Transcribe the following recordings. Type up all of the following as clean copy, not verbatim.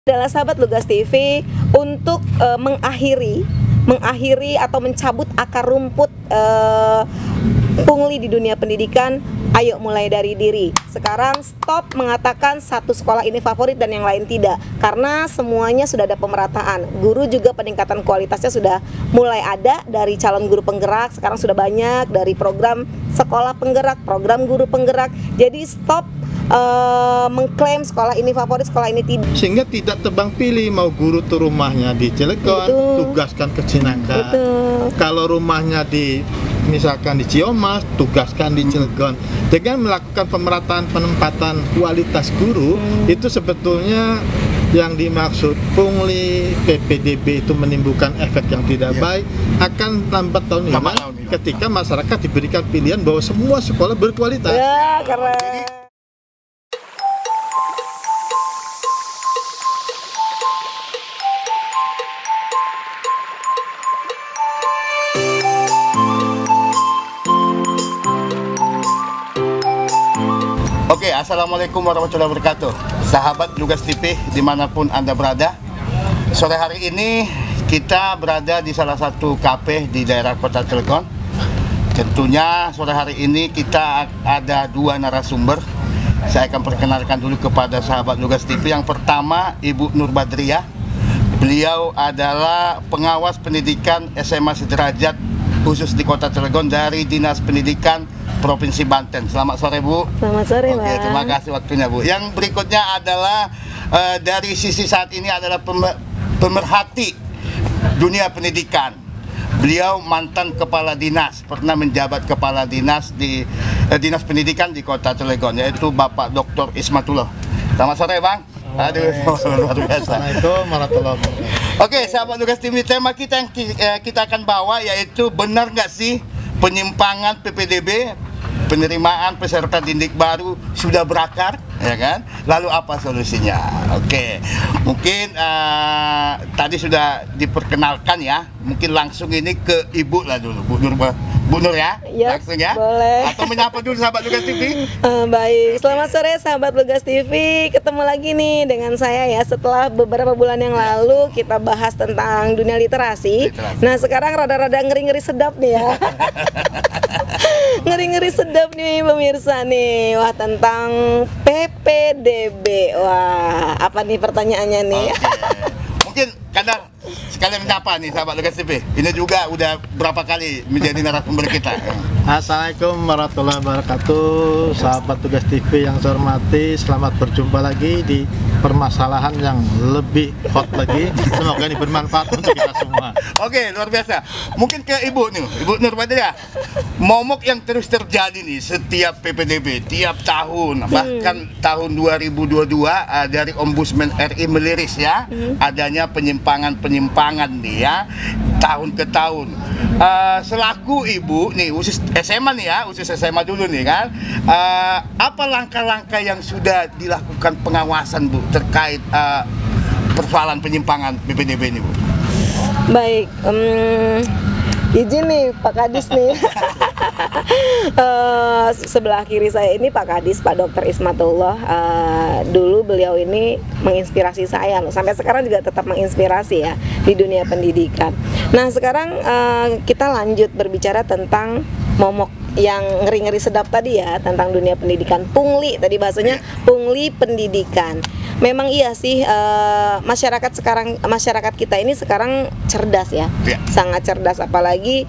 adalah sahabat Lugas TV untuk mengakhiri atau mencabut akar rumput pungli di dunia pendidikan. Ayo mulai dari diri. Sekarang stop mengatakan satu sekolah ini favorit dan yang lain tidak, karena semuanya sudah ada pemerataan. Guru juga peningkatan kualitasnya sudah mulai ada dari calon guru penggerak, sekarang sudah banyak dari program sekolah penggerak, program guru penggerak. Jadi stop mengklaim sekolah ini favorit, sekolah ini tidak. Sehingga tidak tebang pilih, mau guru tuh rumahnya di Cilegon, tugaskan ke Cinangka. Kalau rumahnya di misalkan di Ciamas, tugaskan di Cilegon. Dengan melakukan pemerataan penempatan kualitas guru, itu sebetulnya yang dimaksud pungli PPDB itu menimbulkan efek yang tidak baik akan lambat tahun ini ketika masyarakat diberikan pilihan bahwa semua sekolah berkualitas. Ya, keren. Oke, assalamualaikum warahmatullahi wabarakatuh. Sahabat Lugas TV dimanapun Anda berada. Sore hari ini kita berada di salah satu kafe di daerah Kota Cilegon. Tentunya sore hari ini kita ada dua narasumber. Saya akan perkenalkan dulu kepada sahabat Lugas TV. Yang pertama, Ibu Nur Badriah. Beliau adalah pengawas pendidikan SMA sederajat khusus di Kota Cilegon dari Dinas Pendidikan Provinsi Banten. Selamat sore, Bu. Selamat sore, Bang. Oke, terima kasih waktunya, Bu. Yang berikutnya adalah dari sisi saat ini adalah pemerhati dunia pendidikan. Beliau mantan kepala dinas, pernah menjabat kepala dinas di Dinas Pendidikan di Kota Cilegon, yaitu Bapak Dr. Ismatullah. Selamat sore, Bang. Aduh, luar biasa. Assalamualaikum warahmatullahi wabarakatuh. Oke, sahabat Lugas TV, tema kita yang kita akan bawa yaitu benar nggak sih penyimpangan PPDB, penerimaan peserta didik baru sudah berakar, ya kan? Lalu apa solusinya? Oke, mungkin tadi sudah diperkenalkan ya. Mungkin langsung ini ke Ibu lah dulu, Bu Nur ya, ya, langsung ya. Boleh. Atau menyapa dulu sahabat Lugas TV. Baik, selamat sore sahabat Lugas TV. Ketemu lagi nih dengan saya ya. Setelah beberapa bulan yang lalu kita bahas tentang dunia literasi. Nah sekarang rada-rada ngeri-ngeri sedap nih ya. Ngeri-ngeri sedap nih pemirsa nih. Wah, tentang PPDB. Wah, apa nih pertanyaannya nih? Mungkin karena sekalian menyapa nih sahabat Lugas TV. Ini juga udah berapa kali menjadi narasumber kita. Assalamualaikum warahmatullahi wabarakatuh. Sahabat Lugas TV yang saya hormati, selamat berjumpa lagi di permasalahan yang lebih hot lagi. Semoga ini bermanfaat untuk kita semua. Oke, luar biasa. Mungkin ke Ibu nih, Ibu Nur Badriah. Momok yang terus terjadi nih setiap PPDB, tiap tahun, bahkan tahun 2022 dari Ombudsman RI meliris ya, adanya penyimpangan nih ya, tahun ke tahun. Selaku Ibu nih, khusus SMA nih ya, khusus SMA dulu nih kan, apa langkah-langkah yang sudah dilakukan pengawasan, Bu, terkait persoalan penyimpangan PPDB ini, Bu? Baik, izin nih Pak Kadis nih. Sebelah kiri saya ini Pak Kadis, Pak Dr. Ismatullah. Dulu beliau ini menginspirasi saya loh. Sampai sekarang juga tetap menginspirasi ya di dunia pendidikan. Nah sekarang kita lanjut berbicara tentang momok yang ngeri-ngeri sedap tadi ya, tentang dunia pendidikan. Pungli tadi bahasanya, pungli pendidikan. Memang iya sih, masyarakat kita ini sekarang cerdas ya, sangat cerdas, apalagi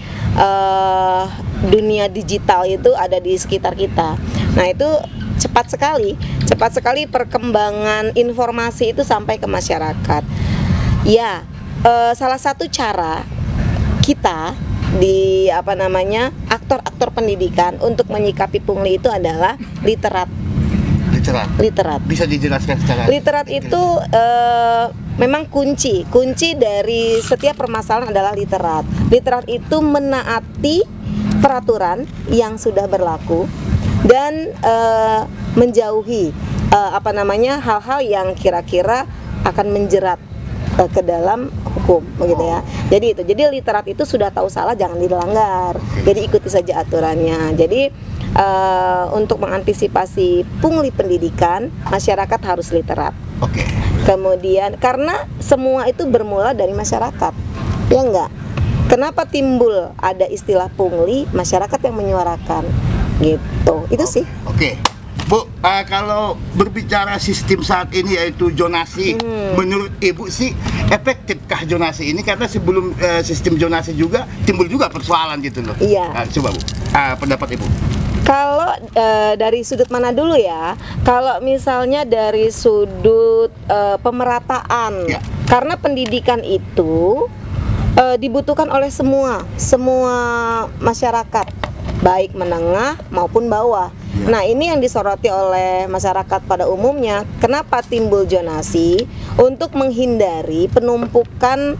dunia digital itu ada di sekitar kita. Nah itu cepat sekali perkembangan informasi itu sampai ke masyarakat. Ya, salah satu cara kita di aktor-aktor pendidikan untuk menyikapi pungli itu adalah literat. Bisa dijelaskan secara literat itu memang kunci dari setiap permasalahan adalah literat. Literat itu menaati peraturan yang sudah berlaku dan menjauhi hal-hal yang kira-kira akan menjerat ke dalam hukum, begitu ya. Jadi literat itu sudah tahu salah jangan dilanggar. Jadi ikuti saja aturannya. Jadi untuk mengantisipasi pungli pendidikan, masyarakat harus literat. Oke. Kemudian karena semua itu bermula dari masyarakat, ya enggak? Kenapa timbul ada istilah pungli? Masyarakat yang menyuarakan, gitu. Itu sih. Oke. Bu, kalau berbicara sistem saat ini yaitu zonasi, menurut Ibu sih efektifkah zonasi ini? Karena sebelum sistem zonasi juga timbul juga persoalan gitu loh. Iya. Coba Bu, pendapat Ibu. Kalau dari sudut mana dulu ya? Kalau misalnya dari sudut pemerataan, Ya. karena pendidikan itu dibutuhkan oleh semua masyarakat, baik menengah maupun bawah. Ya. Nah, ini yang disoroti oleh masyarakat pada umumnya. Kenapa timbul zonasi? Untuk menghindari penumpukan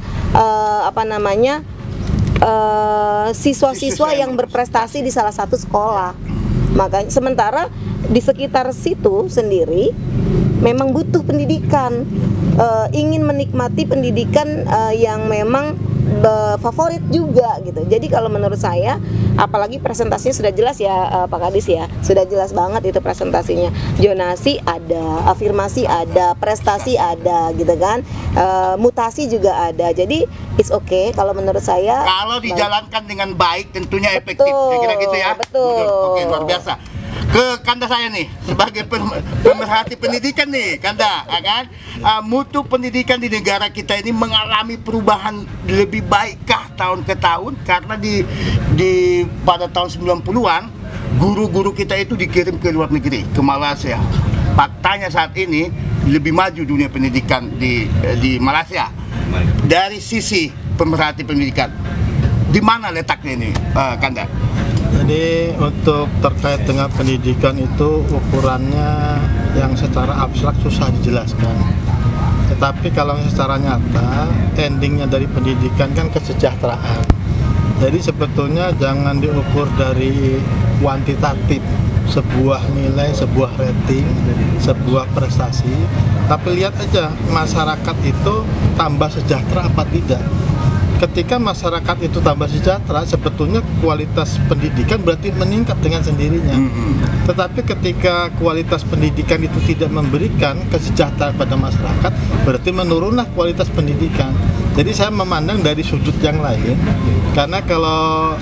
siswa-siswa yang berprestasi di salah satu sekolah. Makanya sementara di sekitar situ sendiri memang butuh pendidikan, ingin menikmati pendidikan yang memang favorit juga gitu. Jadi kalau menurut saya, apalagi presentasinya sudah jelas ya, Pak Kadis ya, sudah jelas banget itu presentasinya. Zonasi ada, afirmasi ada, prestasi ada gitu kan, mutasi juga ada. Jadi it's okay kalau menurut saya. Kalau dijalankan dengan baik tentunya efektif. Kira-kira gitu ya. Betul. Oke, luar biasa. Ke Kanda saya nih sebagai pemerhati pendidikan nih, Kanda, ya kan? Mutu pendidikan di negara kita ini mengalami perubahan lebih baikkah tahun ke tahun? Karena pada tahun 90-an guru-guru kita itu dikirim ke luar negeri, ke Malaysia. Faktanya saat ini lebih maju dunia pendidikan di Malaysia. Dari sisi pemerhati pendidikan, di mana letaknya ini, Kanda? Jadi untuk terkait dengan pendidikan itu ukurannya yang secara abstrak susah dijelaskan. Tetapi kalau secara nyata, endingnya dari pendidikan kan kesejahteraan. Jadi sebetulnya jangan diukur dari kuantitatif, sebuah nilai, sebuah rating, sebuah prestasi, tapi lihat aja masyarakat itu tambah sejahtera apa tidak. Ketika masyarakat itu tambah sejahtera, sebetulnya kualitas pendidikan berarti meningkat dengan sendirinya. Tetapi ketika kualitas pendidikan itu tidak memberikan kesejahteraan pada masyarakat, berarti menurunlah kualitas pendidikan. Jadi saya memandang dari sudut yang lain, karena kalau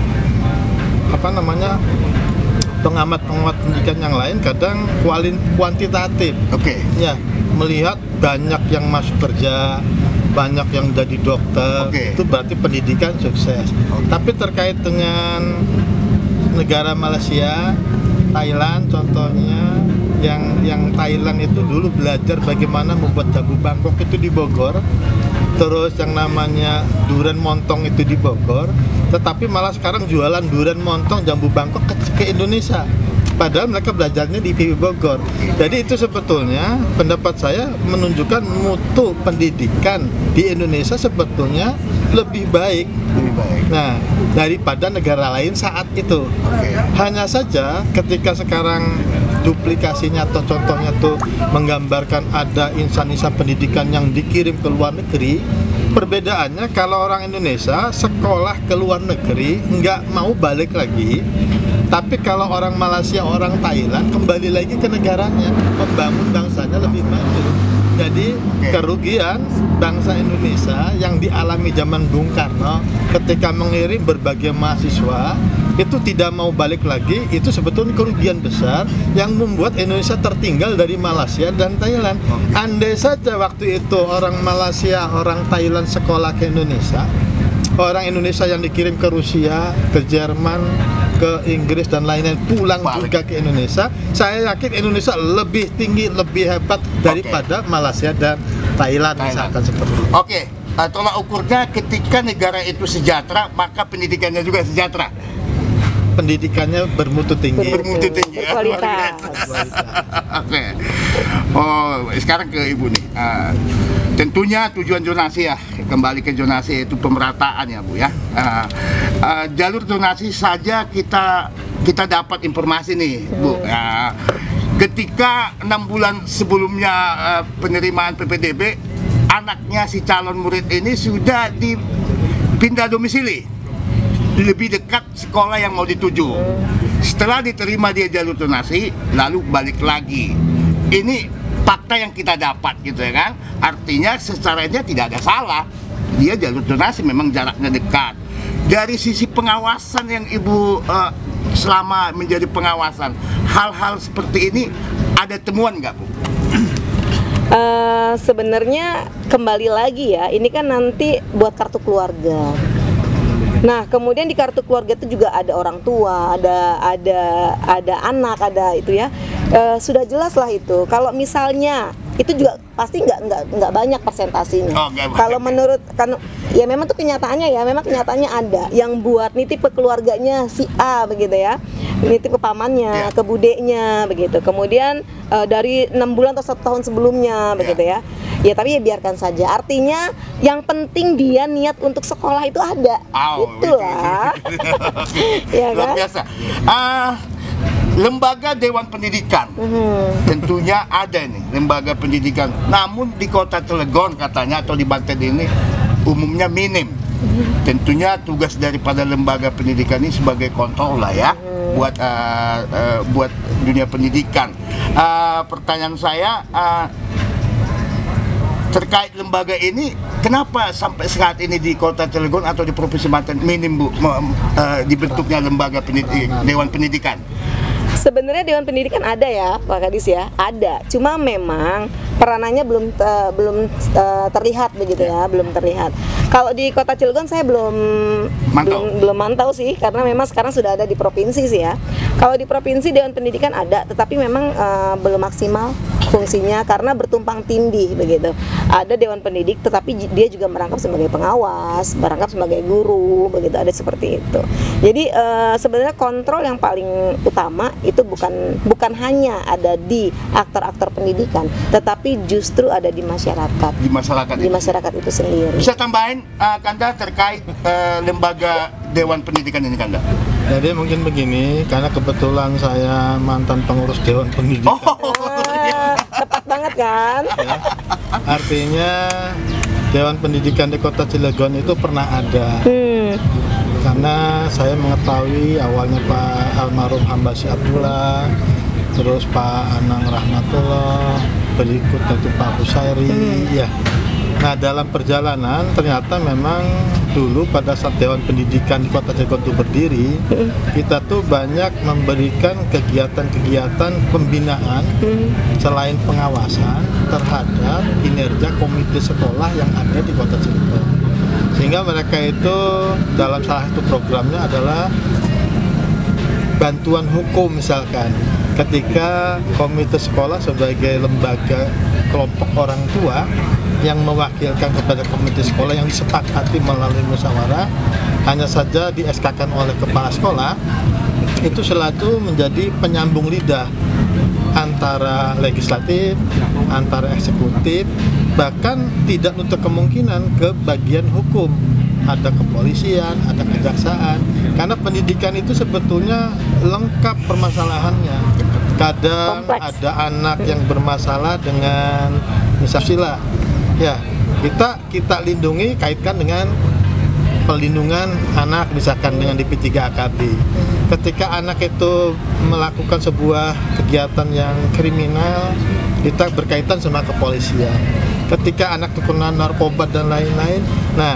pengamat-pengamat pendidikan yang lain kadang kuantitatif. Oke. Ya, melihat banyak yang masuk kerja, banyak yang jadi dokter, itu berarti pendidikan sukses. Tapi terkait dengan negara Malaysia, Thailand contohnya, yang Thailand itu dulu belajar bagaimana membuat jambu Bangkok itu di Bogor, terus yang namanya durian montong itu di Bogor, tetapi malah sekarang jualan durian montong jambu Bangkok ke Indonesia. Padahal mereka belajarnya di PIB Bogor. Jadi itu sebetulnya pendapat saya menunjukkan mutu pendidikan di Indonesia sebetulnya lebih baik. Nah, daripada negara lain saat itu. Hanya saja ketika sekarang duplikasinya atau contohnya tuh menggambarkan ada insan-insan pendidikan yang dikirim ke luar negeri. Perbedaannya kalau orang Indonesia sekolah ke luar negeri nggak mau balik lagi, tapi kalau orang Malaysia, orang Thailand kembali lagi ke negaranya, membangun bangsanya lebih maju. Jadi kerugian bangsa Indonesia yang dialami zaman Bung Karno ketika mengirim berbagai mahasiswa itu tidak mau balik lagi, itu sebetulnya kerugian besar yang membuat Indonesia tertinggal dari Malaysia dan Thailand. Andai saja waktu itu orang Malaysia, orang Thailand sekolah ke Indonesia, orang Indonesia yang dikirim ke Rusia, ke Jerman, ke Inggris dan lain-lain pulang juga ke Indonesia, saya yakin Indonesia lebih tinggi, lebih hebat daripada Malaysia dan Thailand misalkan seperti itu. Oke, tolak ukurnya ketika negara itu sejahtera, maka pendidikannya juga sejahtera. Pendidikannya bermutu tinggi. Bermutu tinggi. Berkualitas. Oke. Oh, sekarang ke Ibu nih. Tentunya tujuan zonasi ya, kembali ke zonasi itu pemerataan ya Bu ya. Jalur zonasi saja kita dapat informasi nih Bu. Ketika 6 bulan sebelumnya penerimaan PPDB, anaknya si calon murid ini sudah dipindah domisili, lebih dekat sekolah yang mau dituju. Setelah diterima dia jalur zonasi, lalu balik lagi. Ini fakta yang kita dapat gitu ya kan. Artinya secaranya tidak ada salah. Dia jalur zonasi memang jaraknya dekat. Dari sisi pengawasan yang Ibu selama menjadi pengawasan, hal-hal seperti ini ada temuan nggak, Bu? Sebenarnya kembali lagi ya, ini kan nanti buat kartu keluarga. Nah, kemudian di kartu keluarga itu juga ada orang tua, ada anak, ada itu ya. Sudah jelas lah itu. Kalau misalnya itu juga pasti nggak banyak persentasinya. Kalau menurut kan ya memang tuh kenyataannya ada yang buat nitip ke keluarganya si A begitu ya, nitip ke pamannya, ke budeknya begitu. Kemudian dari 6 bulan atau 1 tahun sebelumnya begitu ya. Ya tapi ya biarkan saja. Artinya yang penting dia niat untuk sekolah itu ada. Itulah. Ya kan? Luar biasa. Lembaga Dewan Pendidikan tentunya ada nih lembaga pendidikan. Namun di Kota Cilegon katanya atau di Banten ini umumnya minim. Tentunya tugas daripada lembaga pendidikan ini sebagai kontrol lah ya buat dunia pendidikan. Pertanyaan saya terkait lembaga ini, kenapa sampai saat ini di Kota Cilegon atau di Provinsi Banten minim, Bu, dibentuknya lembaga Dewan Pendidikan? Sebenarnya Dewan Pendidikan ada ya, Pak Kadis ya, ada. Cuma memang peranannya belum terlihat begitu ya, belum terlihat. Kalau di Kota Cilegon saya belum mantau sih, karena memang sekarang sudah ada di provinsi sih ya. Kalau di provinsi Dewan Pendidikan ada, tetapi memang belum maksimal fungsinya karena bertumpang tindih begitu. Ada Dewan Pendidik, tetapi dia juga merangkap sebagai pengawas, merangkap sebagai guru, begitu, ada seperti itu. Jadi sebenarnya kontrol yang paling utama itu bukan hanya ada di aktor-aktor pendidikan, tetapi justru ada di masyarakat. Di masyarakat itu sendiri. Bisa tambahin Kanda terkait lembaga Dewan Pendidikan ini, Kanda? Jadi mungkin begini, karena kebetulan saya mantan pengurus Dewan Pendidikan. Tepat banget kan? Ya, artinya Dewan Pendidikan di Kota Cilegon itu pernah ada. Karena saya mengetahui awalnya Pak almarhum Hambasi Abdullah, terus Pak Anang Rahmatullah, berikutnya itu Pak Busairi, ya. Nah, dalam perjalanan ternyata memang dulu pada saat Dewan Pendidikan di Kota Cilegon itu berdiri, kita tuh banyak memberikan kegiatan-kegiatan pembinaan selain pengawasan terhadap kinerja komite sekolah yang ada di Kota Cilegon. Sehingga mereka itu dalam salah satu programnya adalah bantuan hukum, misalkan ketika komite sekolah sebagai lembaga kelompok orang tua yang mewakilkan kepada komite sekolah yang disepakati melalui musyawarah, hanya saja di SK-kan oleh kepala sekolah, itu selalu menjadi penyambung lidah antara legislatif, antara eksekutif, bahkan tidak untuk kemungkinan ke bagian hukum. Ada kepolisian, ada kejaksaan, karena pendidikan itu sebetulnya lengkap permasalahannya. Kadang kompleks. Ada anak yang bermasalah dengan misalnya ya, kita lindungi, kaitkan dengan pelindungan anak, misalkan dengan DP3AKB. Ketika anak itu melakukan sebuah kegiatan yang kriminal, kita berkaitan sama kepolisian. Ketika anak terkena narkoba dan lain-lain, nah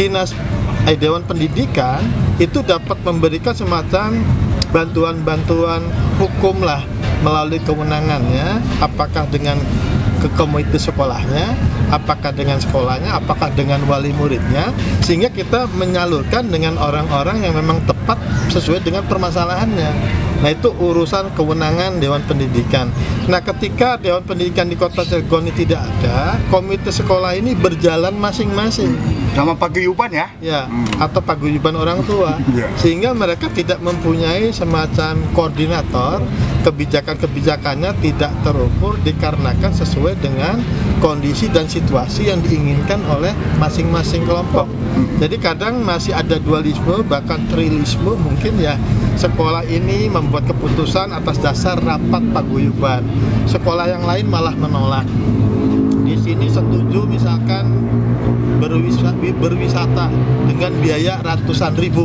Dewan Pendidikan itu dapat memberikan semacam bantuan-bantuan hukum lah melalui kewenangannya, apakah dengan ke komite sekolahnya, apakah dengan sekolahnya, apakah dengan wali muridnya, sehingga kita menyalurkan dengan orang-orang yang memang tepat sesuai dengan permasalahannya. Nah, itu urusan kewenangan Dewan Pendidikan. Nah, ketika Dewan Pendidikan di Kota Cilegon ini tidak ada, komite sekolah ini berjalan masing-masing. Sama paguyuban ya? Ya, atau paguyuban orang tua. Sehingga mereka tidak mempunyai semacam koordinator, kebijakan-kebijakannya tidak terukur dikarenakan sesuai dengan kondisi dan situasi yang diinginkan oleh masing-masing kelompok. Jadi kadang masih ada dualisme, bahkan trilisme mungkin ya. Sekolah ini membuat keputusan atas dasar rapat paguyuban. Sekolah yang lain malah menolak. Di sini setuju misalkan berwisata dengan biaya ratusan ribu.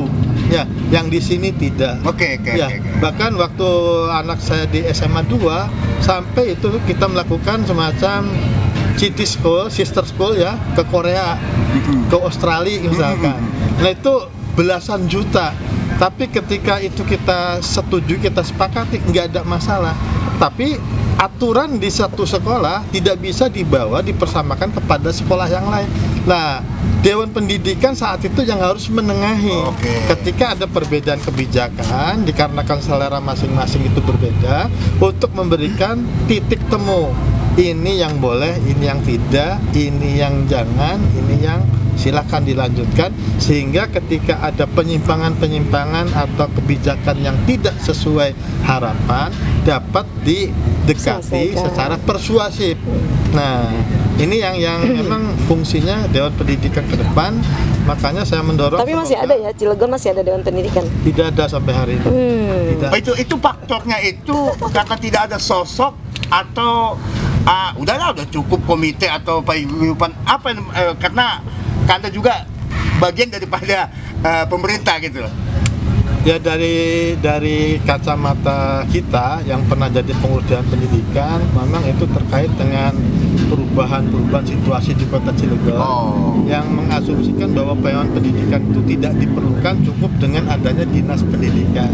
Ya, yang di sini tidak. Oke. Ya, bahkan waktu anak saya di SMA 2 sampai itu kita melakukan semacam city school, sister school ya, ke Korea, ke Australia misalkan. Nah itu belasan juta. Tapi ketika itu kita setuju, kita sepakati, nggak ada masalah. Tapi aturan di satu sekolah tidak bisa dibawa dipersamakan kepada sekolah yang lain. Nah, Dewan Pendidikan saat itu yang harus menengahi. Ketika ada perbedaan kebijakan dikarenakan selera masing-masing itu berbeda, untuk memberikan titik temu. Ini yang boleh, ini yang tidak, ini yang jangan, ini yang silakan dilanjutkan, sehingga ketika ada penyimpangan-penyimpangan atau kebijakan yang tidak sesuai harapan dapat didekati secara persuasif. Nah, ini yang memang fungsinya Dewan Pendidikan ke depan. Makanya saya mendorong. Tapi masih ada ya, Cilegon masih ada Dewan Pendidikan? Tidak ada sampai hari ini. Tidak. Itu faktornya itu karena tidak ada sosok atau udahlah, udah cukup komite atau paguyuban apa karena Anda juga bagian daripada pemerintah gitu loh. Ya dari kacamata kita yang pernah jadi pengurus Dewan Pendidikan, memang itu terkait dengan perubahan situasi di Kota Cilegon yang mengasumsikan bahwa Dewan Pendidikan itu tidak diperlukan, cukup dengan adanya Dinas Pendidikan.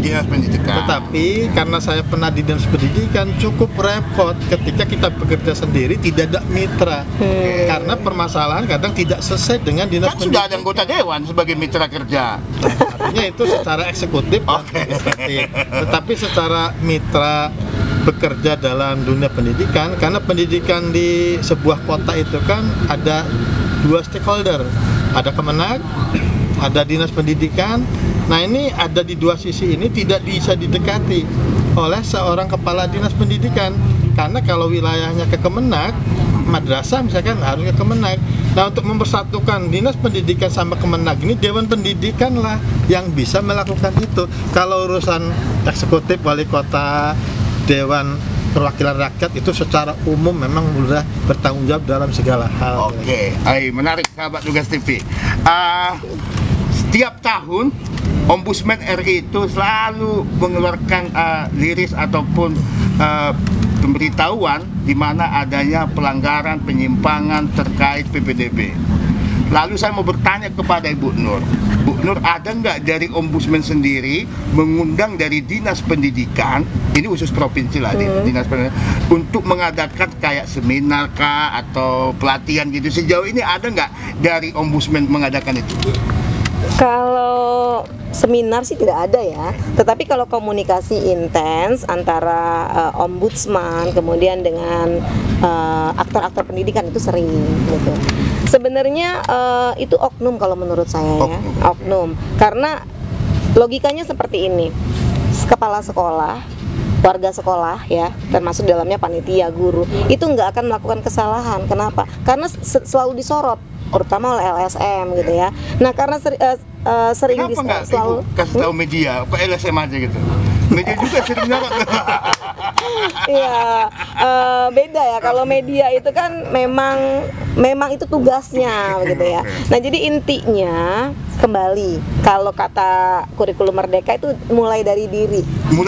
Tetapi karena saya pernah di Dinas Pendidikan, cukup repot ketika kita bekerja sendiri tidak ada mitra. Karena permasalahan kadang tidak selesai dengan Dinas Pendidikan. Sudah ada anggota dewan sebagai mitra kerja. Artinya itu secara eksekutif dan legislatif. Tetapi secara mitra bekerja dalam dunia pendidikan, karena pendidikan di sebuah kota itu kan ada dua stakeholder, ada Kemenag, ada Dinas Pendidikan. Nah ini ada di dua sisi ini tidak bisa didekati oleh seorang kepala Dinas Pendidikan, karena kalau wilayahnya ke Kemenag, madrasah misalkan harus ke Kemenag. Nah untuk mempersatukan Dinas Pendidikan sama Kemenag ini, Dewan Pendidikan lah yang bisa melakukan itu. Kalau urusan eksekutif, wali kota, Dewan Perwakilan Rakyat itu secara umum memang sudah bertanggung jawab dalam segala hal. Menarik sahabat Lugas TV. Setiap tahun Ombudsman RI itu selalu mengeluarkan liris ataupun pemberitahuan di mana adanya pelanggaran, penyimpangan terkait PPDB. Lalu saya mau bertanya kepada Ibu Nur, Bu Nur, ada nggak dari Ombudsman sendiri mengundang dari Dinas Pendidikan, ini khusus provinsi lah, Dinas Pendidikan, untuk mengadakan kayak seminar kah atau pelatihan gitu? Sejauh ini ada nggak dari Ombudsman mengadakan itu? Kalau seminar sih tidak ada ya, tetapi kalau komunikasi intens antara ombudsman kemudian dengan aktor-aktor pendidikan itu sering gitu. Sebenarnya itu oknum kalau menurut saya ya, oknum. Karena logikanya seperti ini, kepala sekolah, warga sekolah ya, termasuk dalamnya panitia, guru, itu nggak akan melakukan kesalahan. Kenapa? Karena selalu disorot, terutama oleh LSM gitu ya. Nah karena sering selalu kasih tahu media, kok LSM aja gitu. Media juga sering nyorot. Iya, beda ya. Kalau media itu kan memang itu tugasnya begitu ya. Nah jadi intinya kembali, kalau kata kurikulum Merdeka itu mulai dari diri.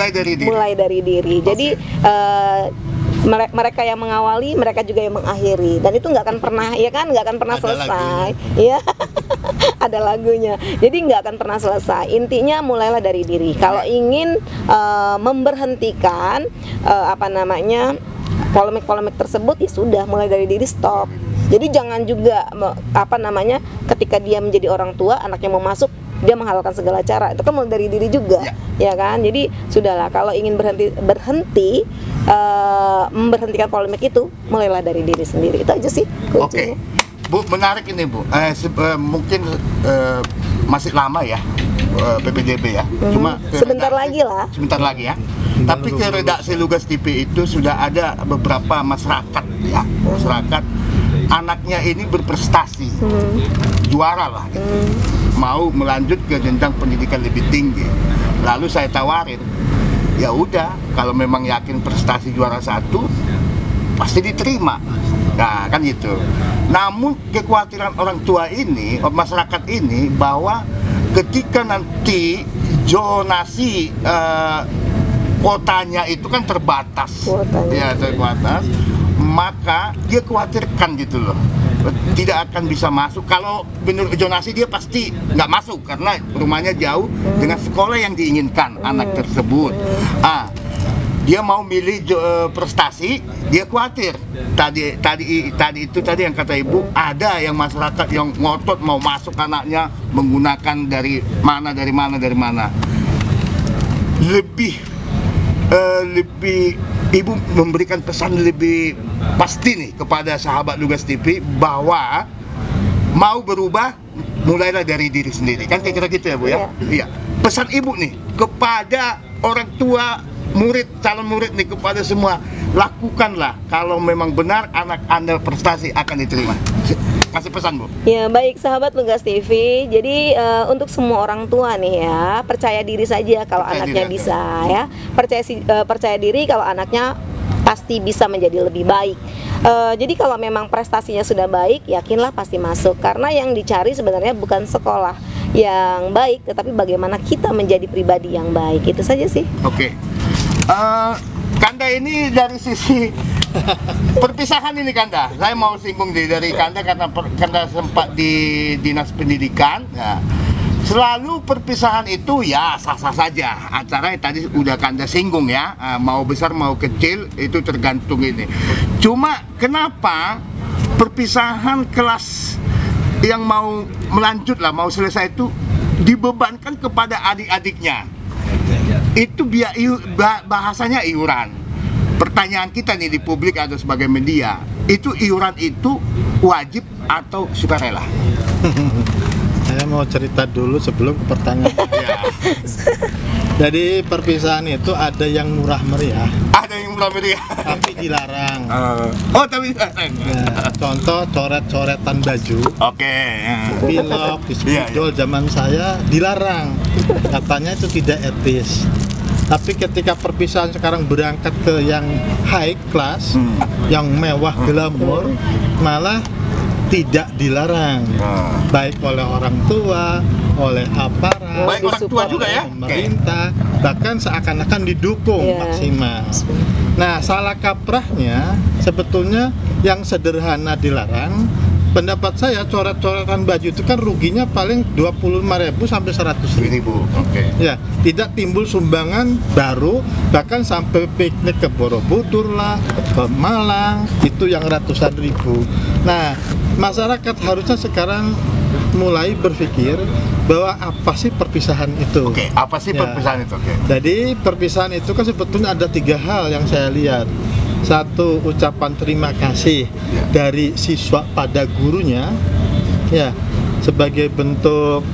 Jadi mereka yang mengawali, mereka juga yang mengakhiri, dan itu nggak akan pernah, ya kan, nggak akan pernah selesai, ya. Ada lagunya, jadi nggak akan pernah selesai. Intinya mulailah dari diri. Kalau ingin memberhentikan polemik-polemik tersebut, ya sudah, mulai dari diri, stop. Jadi jangan juga ketika dia menjadi orang tua, anaknya mau masuk, dia menghalalkan segala cara. Itu kan mulai dari diri juga, ya kan. Jadi sudahlah, kalau ingin berhenti memberhentikan polemik itu, mulailah dari diri sendiri. Itu aja sih kuncinya. Bu, menarik ini Bu. Mungkin masih lama ya PPDB ya. Cuma sebentar lagi ya. Tapi ke redaksi Lugas TV itu sudah ada beberapa masyarakat ya, anaknya ini berprestasi, juara lah gitu. Mau melanjut ke jenjang pendidikan lebih tinggi. Lalu saya tawarin, ya udah, kalau memang yakin prestasi juara 1 pasti diterima. Nah kan gitu. Namun kekhawatiran orang tua ini, masyarakat ini, bahwa ketika nanti zonasi kuotanya itu kan terbatas, ya terbatas, maka dia khawatirkan gitu loh, tidak akan bisa masuk. Kalau menurut zonasi dia pasti nggak masuk karena rumahnya jauh dengan sekolah yang diinginkan anak tersebut. Dia mau milih prestasi, dia khawatir. Tadi yang kata ibu, ada yang masyarakat yang ngotot mau masuk anaknya menggunakan dari mana. Lebih ibu memberikan pesan lebih pasti nih kepada sahabat Lugas TV bahwa mau berubah mulailah dari diri sendiri, kan kira-kira gitu ya Bu ya? Iya. Pesan ibu nih kepada orang tua, murid, calon murid nih, kepada semua, lakukanlah kalau memang benar anak Anda prestasi akan diterima. Kasih pesan Bu. Ya baik sahabat Lugas TV, jadi untuk semua orang tua nih ya, percaya diri saja kalau anaknya bisa ya, percaya diri kalau anaknya pasti bisa menjadi lebih baik. Jadi kalau memang prestasinya sudah baik, yakinlah pasti masuk, karena yang dicari sebenarnya bukan sekolah yang baik, tetapi bagaimana kita menjadi pribadi yang baik. Itu saja sih. Oke. Kanda ini dari sisi perpisahan ini Kanda, saya mau singgung dari Kanda karena Kanda sempat di dinas pendidikan. Ya. Selalu perpisahan itu ya sah-sah saja. Acara tadi udah Kanda singgung ya, mau besar mau kecil itu tergantung ini. Cuma kenapa perpisahan kelas yang mau melanjut lah, mau selesai itu dibebankan kepada adik-adiknya? Itu bahasanya iuran. Pertanyaan kita nih di publik atau sebagai media, itu iuran itu wajib atau sukarela? Saya mau cerita dulu sebelum ke pertanyaan. Jadi perpisahan itu ada yang murah meriah, ada yang murah meriah, tapi dilarang. Tapi contoh coret-coretan baju. Oke. Pilok, spidol zaman saya dilarang. Katanya itu tidak etis. Tapi ketika perpisahan sekarang berangkat ke yang high class, yang mewah glamor, malah tidak dilarang, baik oleh orang tua, oleh aparat, baik orang tua juga ya, pemerintah, bahkan seakan-akan didukung maksimal. Nah, salah kaprahnya sebetulnya yang sederhana dilarang. Pendapat saya, coret-coretan baju itu kan ruginya paling 25.000 sampai 100.000. Ya, tidak timbul sumbangan baru, bahkan sampai piknik ke Borobudur lah, ke Malang, itu yang ratusan ribu. Nah, masyarakat harusnya sekarang mulai berpikir bahwa apa sih perpisahan itu? Apa sih perpisahan itu? Jadi perpisahan itu kan sebetulnya ada 3 hal yang saya lihat. Satu, ucapan terima kasih dari siswa pada gurunya, ya, sebagai bentuk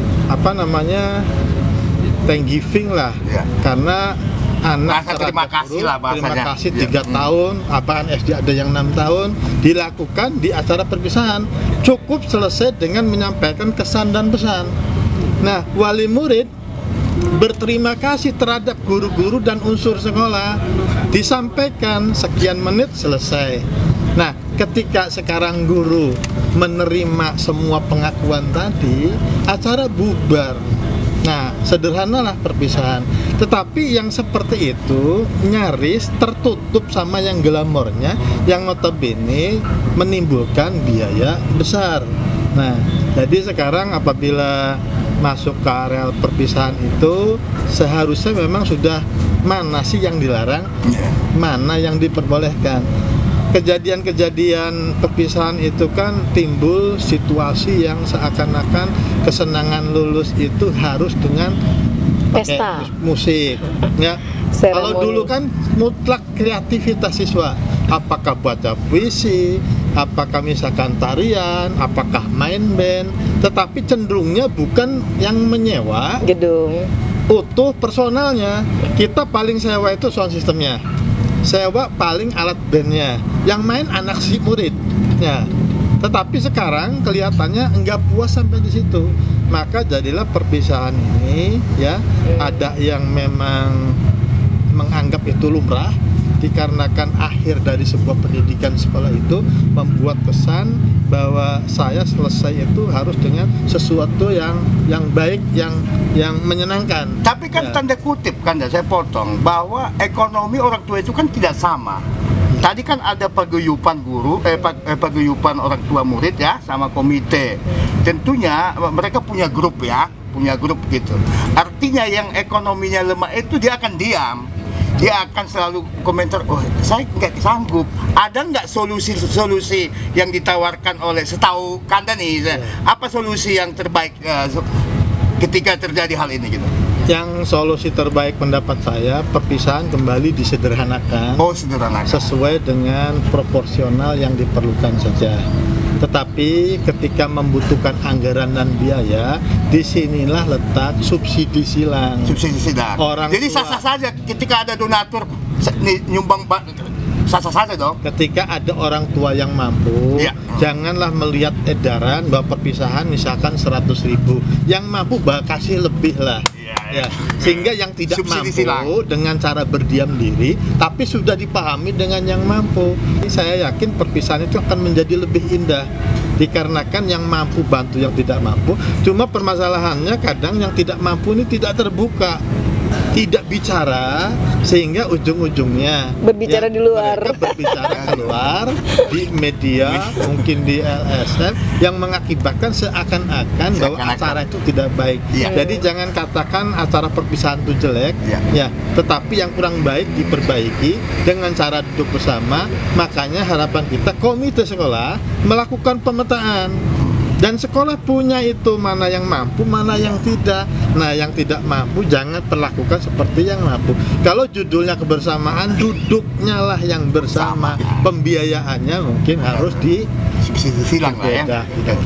thanksgiving lah, karena anak terima kasih lah bahasanya. Terima kasih 3 tahun, apaan SD ada yang 6 tahun, dilakukan di acara perpisahan. Cukup selesai dengan menyampaikan kesan dan pesan. Nah, wali murid berterima kasih terhadap guru-guru dan unsur sekolah, disampaikan sekian menit selesai. Nah, ketika sekarang guru menerima semua pengakuan tadi, acara bubar. Nah, sederhanalah perpisahan. Tetapi yang seperti itu nyaris tertutup sama yang glamornya, yang notabene menimbulkan biaya besar. Nah, jadi sekarang apabila masuk ke area perpisahan itu seharusnya memang sudah mana sih yang dilarang, mana yang diperbolehkan. Kejadian-kejadian perpisahan itu kan timbul situasi yang seakan-akan kesenangan lulus itu harus dengan pesta musik ya. Kalau dulu kan mutlak kreativitas siswa, apakah baca puisi, apakah misalkan tarian, apakah main band, tetapi cenderungnya bukan yang menyewa gedung utuh personalnya. Kita paling sewa itu sound systemnya, sewa paling alat bandnya, yang main anak si muridnya. Tetapi sekarang kelihatannya enggak puas sampai di situ, maka jadilah perpisahan ini ya. Ada yang memang menganggap itu lumrah, dikarenakan akhir dari sebuah pendidikan sekolah itu membuat kesan bahwa saya selesai itu harus dengan sesuatu yang baik, yang menyenangkan. Tapi kan tanda kutip kan, saya potong, bahwa ekonomi orang tua itu kan tidak sama. Tadi kan ada paguyupan guru, paguyupan orang tua murid ya, sama komite. Tentunya mereka punya grup ya, punya grup gitu. Artinya yang ekonominya lemah itu dia akan diam. Dia akan selalu komentar, oh saya nggak sanggup. Ada nggak solusi yang ditawarkan oleh, setahu Kanda nih, apa solusi yang terbaik ketika terjadi hal ini gitu? Yang solusi terbaik pendapat saya, perpisahan kembali disederhanakan. Oh, sederhanakan. Sesuai dengan proporsional yang diperlukan saja. Tetapi ketika membutuhkan anggaran dan biaya, disinilah letak subsidi silang. Subsidi silang. Jadi sah-sah saja ketika ada donatur nyumbang, sah-sah saja dong. Ketika ada orang tua yang mampu, janganlah melihat edaran bahwa perpisahan misalkan 100.000, yang mampu kasih lebih lah. Ya, sehingga yang tidak subsidi mampu dengan cara berdiam diri, tapi sudah dipahami dengan yang mampu. Saya yakin perpisahan itu akan menjadi lebih indah, dikarenakan yang mampu bantu yang tidak mampu. Cuma permasalahannya kadang yang tidak mampu ini tidak terbuka, tidak bicara, sehingga ujung-ujungnya berbicara di luar. Mereka berbicara keluar di media, mungkin di LSM, yang mengakibatkan seakan-akan bahwa acara itu tidak baik. Jadi jangan katakan acara perpisahan itu jelek, ya, tetapi yang kurang baik diperbaiki dengan cara duduk bersama. Makanya harapan kita komite sekolah melakukan pemetaan. Dan sekolah punya itu, mana yang mampu, mana yang tidak. Nah, yang tidak mampu jangan perlakukan seperti yang mampu. Kalau judulnya kebersamaan, duduknya lah yang bersama. Pembiayaannya mungkin harus di silang lah ya.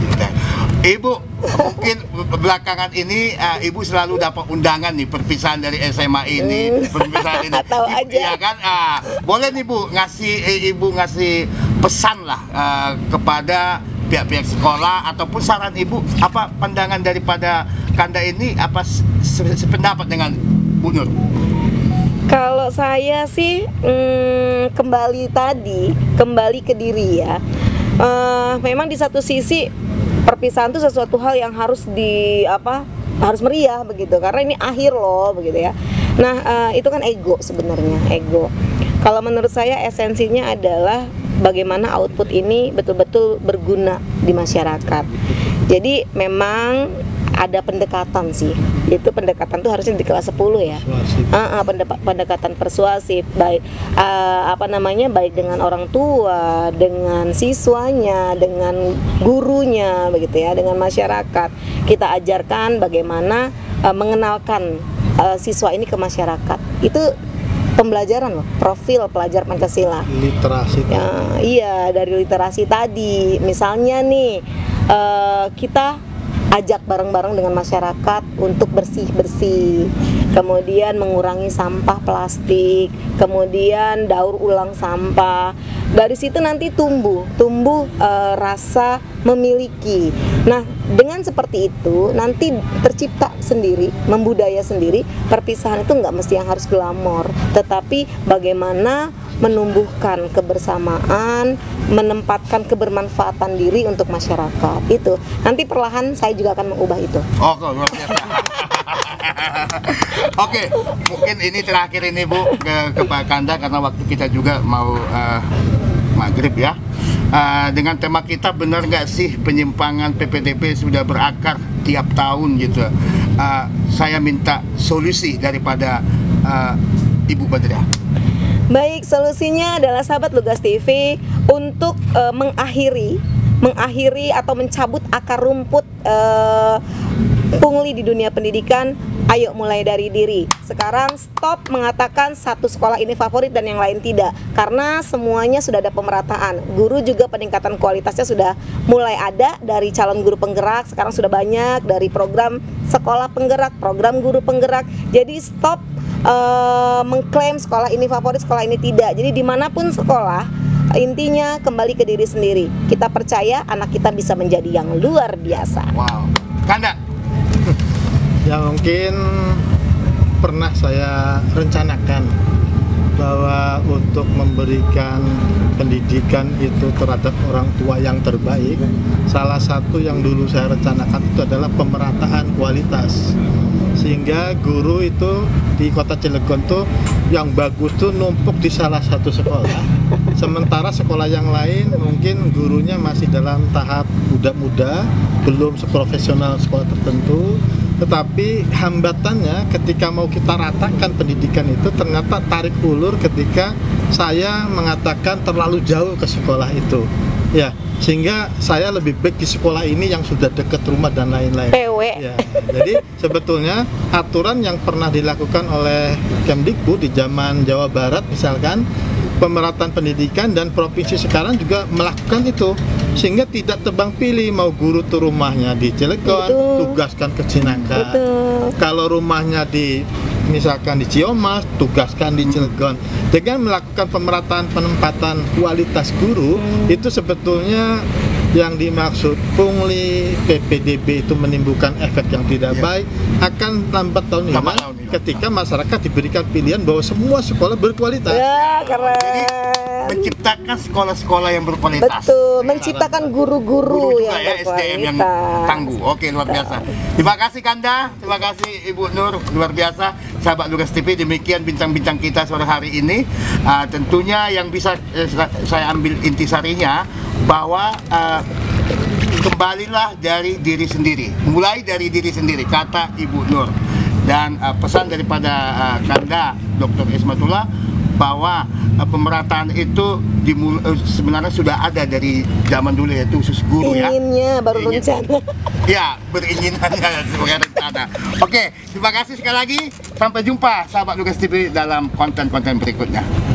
Ibu, mungkin belakangan ini Ibu selalu dapat undangan nih perpisahan dari SMA ini, perpisahan ini. Tahu aja. Ya kan? Boleh nih Bu Ibu ngasih pesan lah kepada pihak-pihak sekolah, ataupun saran Ibu, apa pandangan daripada Kanda ini, apa sependapat dengan Bu Nur? Kalau saya sih kembali ke diri ya. Memang di satu sisi perpisahan itu sesuatu hal yang harus harus meriah begitu, karena ini akhir loh begitu ya. Nah, itu kan ego sebenarnya, ego. Kalau menurut saya esensinya adalah bagaimana output ini betul-betul berguna di masyarakat. Jadi memang ada pendekatan sih. Itu pendekatan tuh harusnya di kelas 10 ya. Pendekatan persuasif, baik baik dengan orang tua, dengan siswanya, dengan gurunya begitu ya, dengan masyarakat. Kita ajarkan bagaimana mengenalkan siswa ini ke masyarakat. Itu pembelajaran loh, profil pelajar Pancasila. Literasi. Ya, iya, dari literasi tadi. Misalnya nih, kita ajak bareng-bareng dengan masyarakat untuk bersih-bersih, kemudian mengurangi sampah plastik, kemudian daur ulang sampah. Dari situ nanti tumbuh rasa memiliki. Nah, dengan seperti itu nanti tercipta sendiri, membudaya sendiri. Perpisahan itu nggak mesti yang harus glamor, tetapi bagaimana menumbuhkan kebersamaan, menempatkan kebermanfaatan diri untuk masyarakat. Itu nanti perlahan saya juga akan mengubah itu. Oke, luar biasa. Oke, mungkin ini terakhir ini Bu ke Pak Kanda, karena waktu kita juga mau maghrib ya. Dengan tema kita, benar nggak sih penyimpangan PPDB sudah berakar tiap tahun gitu. Saya minta solusi daripada Ibu Badriah. Baik, solusinya adalah sahabat Lugas TV untuk mengakhiri atau mencabut akar rumput pungli di dunia pendidikan. Ayo mulai dari diri. Sekarang stop mengatakan satu sekolah ini favorit dan yang lain tidak, karena semuanya sudah ada pemerataan. Guru juga peningkatan kualitasnya sudah mulai ada dari calon guru penggerak. Sekarang sudah banyak dari program sekolah penggerak, program guru penggerak. Jadi stop mengklaim sekolah ini favorit, sekolah ini tidak. Jadi dimanapun sekolah, intinya kembali ke diri sendiri. Kita percaya anak kita bisa menjadi yang luar biasa. Wow. Kanda? Yang mungkin pernah saya rencanakan bahwa untuk memberikan pendidikan itu terhadap orang tua yang terbaik, salah satu yang dulu saya rencanakan itu adalah pemerataan kualitas, sehingga guru itu di Kota Cilegon tuh yang bagus tuh numpuk di salah satu sekolah, sementara sekolah yang lain mungkin gurunya masih dalam tahap muda-muda, belum seprofesional sekolah tertentu. Tetapi hambatannya ketika mau kita ratakan pendidikan itu ternyata tarik ulur ketika saya mengatakan terlalu jauh ke sekolah itu. Ya, sehingga saya lebih baik di sekolah ini yang sudah dekat rumah dan lain-lain. Ya, jadi sebetulnya aturan yang pernah dilakukan oleh Kemdikbud di zaman Jawa Barat misalkan, pemerataan pendidikan, dan provinsi sekarang juga melakukan itu, sehingga tidak tebang pilih mau guru tuh rumahnya di Cilegon, tugaskan ke Cinangka. Kalau rumahnya di misalkan di Ciomas, tugaskan di Cilegon. Dengan melakukan pemerataan penempatan kualitas guru, itu sebetulnya yang dimaksud pungli PPDB itu menimbulkan efek yang tidak baik akan lambat tahun ini ketika masyarakat diberikan pilihan bahwa semua sekolah berkualitas. Ya, keren. Jadi menciptakan sekolah-sekolah yang berkualitas. Betul, menciptakan guru-guru yang ya, SDM yang tangguh. Oke, luar biasa. Terima kasih Kanda, terima kasih Ibu Nur, luar biasa. Sahabat Lugas TV, demikian bintang-bintang kita sore hari ini. Tentunya yang bisa saya ambil intisarinya bahwa kembalilah dari diri sendiri, mulai dari diri sendiri, kata Ibu Nur. Dan pesan daripada Kanda Dr. Ismatullah bahwa pemerataan itu sebenarnya sudah ada dari zaman dulu, yaitu khusus guru. Inginnya baru rencana. Ya, beringinannya sebagai rencana. Oke, terima kasih sekali lagi. Sampai jumpa sahabat Lugas TV dalam konten-konten berikutnya.